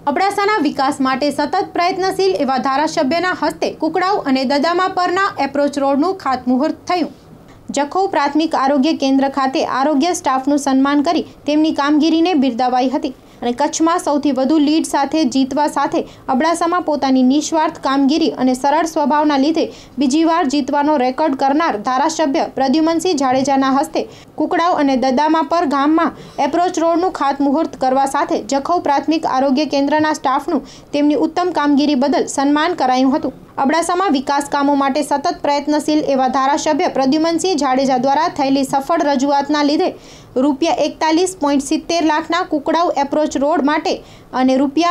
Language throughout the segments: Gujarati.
અબડાસાના વિકાસ માટે સતત પ્રયત્નશીલ એવા ધારાસભ્યના હસ્તે કુકડાઉ અને દદામા પરના એપ્રોચ રોડનું ખાતમુહૂર્ત થયું। જખૌ પ્રાથમિક આરોગ્ય કેન્દ્ર ખાતે આરોગ્ય સ્ટાફનું સન્માન કરી તેમની કામગીરીને બિરદાવાઈ હતી અને કચ્છમાં સૌથી વધુ લીડ સાથે જીતવા સાથે અબડાસામાં પોતાની નિસ્વાર્થ કામગીરી અને સરળ સ્વભાવના લીધે બીજી વાર જીતવાનો રેકોર્ડ કરનાર ધારાસભ્ય પ્રદ્યુમનસિંહ જાડેજાના હસ્તે કુકડાઉ અને દદામાપર ગામમાં એપ્રોચ રોડનું ખાતમુહૂર્ત કરવા સાથે જખૌ પ્રાથમિક આરોગ્ય કેન્દ્રના સ્ટાફનું તેમની ઉત્તમ કામગીરી બદલ સન્માન કરાયું હતું। અબડાસામાં વિકાસ કામો માટે સતત પ્રયત્નશીલ એવા ધારાસભ્ય પ્રદ્યુમનસિંહ જાડેજા દ્વારા થયેલી સફળ રજૂઆતના લીધે ₹41.70 લાખના કુકડાઉ એપ્રોચ રોડ માટે અને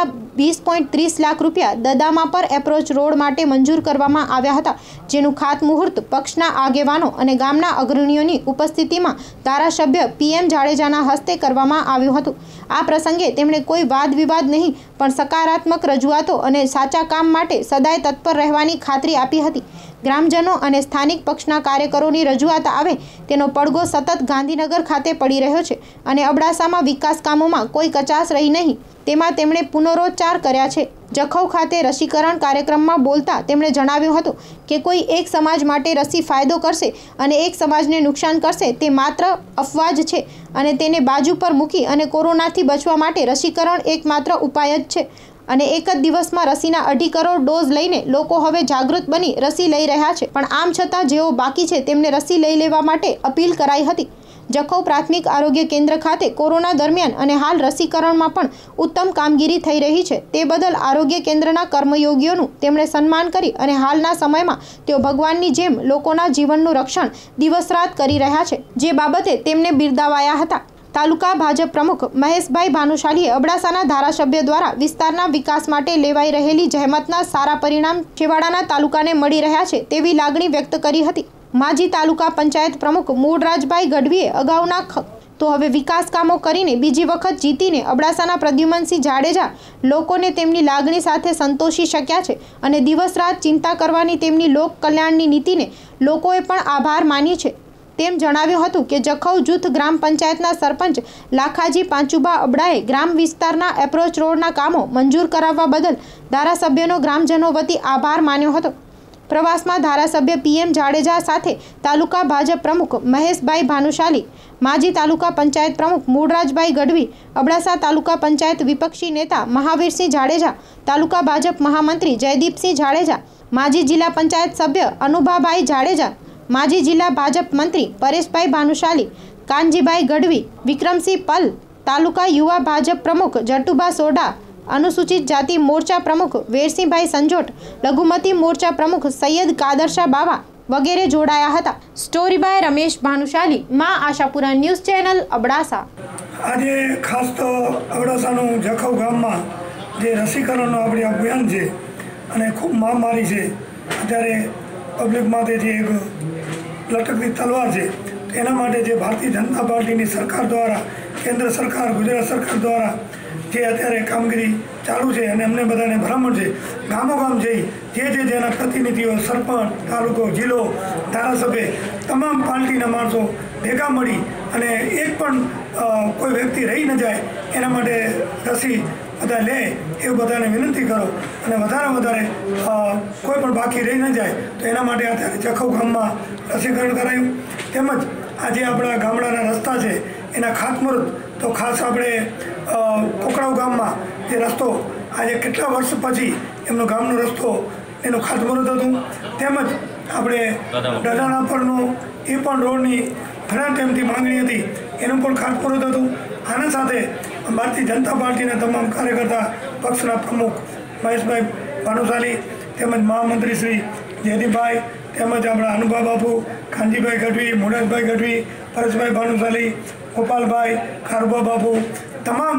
₹20.30 લાખ દદામાપર એપ્રોચ રોડ માટે મંજૂર કરવામાં આવ્યા હતા, જેનું ખાતમુહૂર્ત પક્ષના આગેવાનો અને ગામના અગ્રણીઓની ઉપસ્થિતિમાં ધારાસભ્ય PM જાડેજાના હસ્તે કરવામાં આવ્યું હતું। આ પ્રસંગે તેમણે કોઈ વાદ વિવાદ નહીં પણ સકારાત્મક રજૂઆતો અને સાચા કામ માટે સદાય તત્પર રહેવાની ખાતરી આપી હતી। ગ્રામજનો અને સ્થાનિક પક્ષના કાર્યકરોની રજૂઆત આવે તેનો પડઘો સતત ગાંધીનગર ખાતે પડી રહ્યો છે અને અબડાસામાં વિકાસ કામોમાં કોઈ કચાશ રહી નહીં તેમાં તેમણે પુનરોચ્ચાર કર્યા છે। જખૌ ખાતે રસીકરણ કાર્યક્રમમાં બોલતા તેમણે જણાવ્યું હતું કે કોઈ એક સમાજ માટે રસી ફાયદો કરશે અને એક સમાજને નુકસાન કરશે તે માત્ર અફવા જ છે અને તેને બાજુ પર મૂકી અને કોરોનાથી બચવા માટે રસીકરણ એકમાત્ર ઉપાય જ છે અને એક જ દિવસમાં રસીના 2.5 કરોડ ડોઝ લઈને લોકો હવે જાગૃત બની રસી લઈ રહ્યા છે, પણ આમ છતાં જેઓ બાકી છે તેમને રસી લઈ લેવા માટે અપીલ કરાઈ હતી। જખૌ પ્રાથમિક આરોગ્ય કેન્દ્ર ખાતે કોરોના દરમિયાન અને હાલ રસીકરણમાં પણ ઉત્તમ કામગીરી થઈ રહી છે તે બદલ આરોગ્ય કેન્દ્રના કર્મયોગીઓનું તેમણે સન્માન કરી અને હાલના સમયમાં તેઓ ભગવાનની જેમ લોકોના જીવનનું રક્ષણ દિવસ રાત કરી રહ્યા છે, જે બાબતે તેમને બિરદાવાયા હતા। તાલુકા ભાજપ પ્રમુખ મહેશભાઈ ભાનુશાલીએ અબડાસાના ધારાસભ્ય દ્વારા વિસ્તારના વિકાસ માટે લેવાઈ રહેલી જહેમતના સારા પરિણામ છેવાડાના તાલુકાને મળી રહ્યા છે તેવી લાગણી વ્યક્ત કરી હતી। માજી તાલુકા પંચાયત પ્રમુખ મૂળરાજભાઈ ગઢવીએ અગાઉના તો હવે વિકાસ કામો કરીને બીજી વખત જીતીને અબડાસાના પ્રદ્યુમનસિંહ જાડેજા લોકોને તેમની લાગણી સાથે સંતોષી શક્યા છે અને દિવસ રાત ચિંતા કરવાની તેમની લોક કલ્યાણની નીતિને લોકોએ પણ આભાર માની છે તેમ જણાવ્યું હતું કે જખૌ જૂથ ગ્રામ પંચાયતના સરપંચ લાખાજી પાંચુબા અબડાએ ગ્રામ વિસ્તારના એપ્રોચ રોડના કામો મંજૂર કરાવવા બદલ ધારાસભ્યનો ગ્રામજનો વતી આભાર માન્યો હતો। પ્રવાસમાં ધારાસભ્ય PM જાડેજા સાથે તાલુકા ભાજપ પ્રમુખ મહેશભાઈ ભાનુશાલી, માજી તાલુકા પંચાયત પ્રમુખ મૂળરાજભાઈ ગઢવી, અબડાસા તાલુકા પંચાયત વિપક્ષી નેતા મહાવીરસિંહ જાડેજા, તાલુકા ભાજપ મહામંત્રી જયદીપસિંહ જાડેજા, માજી જિલ્લા પંચાયત સભ્ય અનુભાભાઈ જાડેજા, માજી જિલ્લા ભાજપ મંત્રી પરેશભાઈ ભાનુશાલી, કાનજીભાઈ ગઢવી, વિક્રમસિંહ પલ, તાલુકા યુવા ભાજપ પ્રમુખ જટુભા સોઢા, અનુસૂચિત જાતિ મોરચા પ્રમુખ વેરસિંહભાઈ સંજોટ, લઘુમતી મોરચા પ્રમુખ સૈયદ કાદરશા બાવા વગેરે જોડાયા હતા। સ્ટોરી બાય રમેશ ભાનુશાલી, માં આશાપુરા ન્યૂઝ ચેનલ, અબડાસા। આજે ખાસ તો અબડાસાનું જખૌ ગામમાં જે રસીકરણનું આપણે અભિયાન છે અને ખૂબ મહામારી છે, અત્યારે પબ્લિક માટે જે એક લટકતી તલવાર છે એના માટે જે ભારતીય જનતા પાર્ટીની સરકાર દ્વારા, કેન્દ્ર સરકાર, ગુજરાત સરકાર દ્વારા જે અત્યારે કામગીરી ચાલુ છે અને અમને બધાને ભલામણ છે ગામો ગામ જઈ જેના પ્રતિનિધિઓ, સરપંચ, તાલુકો, જિલ્લો, ધારાસભ્ય તમામ પાર્ટીના માણસો ભેગા મળી અને એક પણ કોઈ વ્યક્તિ રહી ન જાય એના માટે રસી બધા લે એવું બધાને વિનંતી કરો અને વધારે કોઈ પણ બાકી રહી ન જાય તો એના માટે અત્યારે જખૌ ગામમાં રસીકરણ કરાયું। તેમજ આજે આપણા ગામડાના રસ્તા છે એના ખાતમુહૂર્ત તો ખાસ આપણે કુકડાઉ ગામમાં જે રસ્તો આજે કેટલા વર્ષ પછી એમનો ગામનો રસ્તો એનું ખાતમુહૂર્ત હતું, તેમજ આપણે દદામાપરનું એ પણ રોડની ઘણા ટાઈમથી માંગણી હતી એનું પણ ખાતમુહૂર્ત હતું। આના સાથે ભારતીય જનતા પાર્ટીના તમામ કાર્યકર્તા, પક્ષના પ્રમુખ મહેશભાઈ ભાનુશાલી, તેમજ મહામંત્રી શ્રી જયદીપભાઈ, તેમજ આપણા અનુભા બાપુ, કાનજીભાઈ ગઢવી, મુરાદભાઈ ગઢવી, પરેશભાઈ ભાનુશાલી, ગોપાલભાઈ, ખારુભા બાપુ, તમામ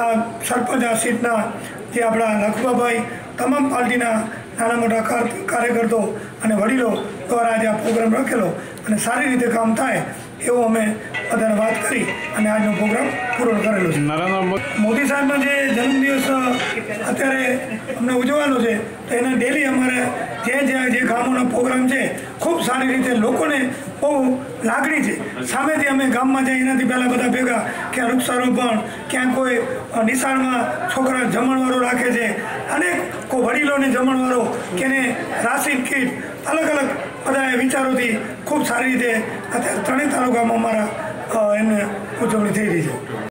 સરપંચ આ સીટના જે આપણા લખુભાભાઈ, તમામ પાર્ટીના નાના મોટા કાર્યકર્તાઓ અને વડીલો દ્વારા આજે આ પ્રોગ્રામ રાખેલો અને સારી રીતે કામ થાય એવું અમે બધાને વાત કરી અને આજનો પ્રોગ્રામ પૂરો કરેલો છે. મોદી સાહેબનો જે જન્મદિવસ અત્યારે અમને ઉજવવાનો છે તો એના ડેલી અમારે જે ગામોના પ્રોગ્રામ છે ખૂબ સારી રીતે લોકોને બહુ લાગણી છે. સામેથી અમે ગામમાં જઈએ એનાથી પહેલાં બધા ભેગા ક્યાં વૃક્ષારોપણ, ક્યાં કોઈ નિશાળમાં છોકરા જમણવારો રાખે છે, અનેક કોઈ વડીલોને જમણવારો કેને રાશન કીટ અલગ અલગ બધા વિચારોથી ખૂબ સારી રીતે અત્યારે ત્રણેય તાલુકામાં અમારા એમને ઉજવણી થઈ રહી છે.